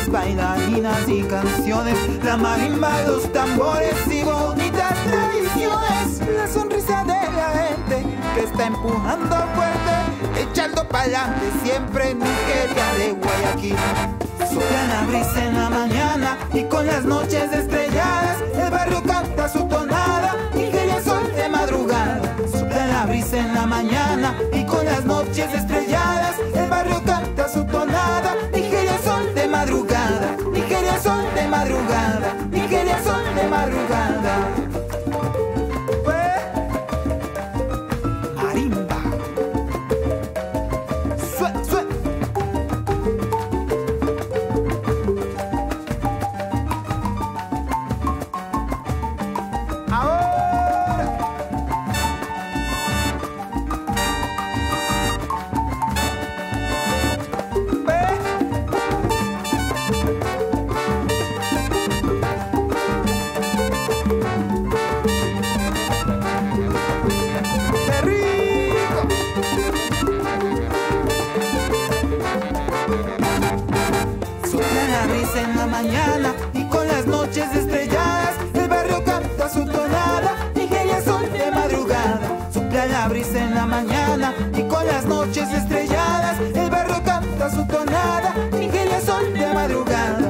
bailes, bailarinas y canciones, la marimba, los tambores y bonitas tradiciones. La sonrisa de la gente que está empujando fuerte, echando pa'lante siempre Nigeria de Guayaquil. Sopla la brisa en la mañana y con las noches estrelladas el barrio canta su tonada, Nigeria sol de madrugada. Sopla la brisa en la mañana y con las noches estrelladas el barrio canta su tonada, Nigeria sol de madrugada, Nigeria sol de madrugada, Nigeria sol de madrugada. Marimba. Sue, sue. En la mañana y con las noches estrelladas el barrio canta su tonada, Nigeria sol de madrugada. Sopla la brisa en la mañana y con las noches estrelladas el barrio canta su tonada, Nigeria sol de madrugada.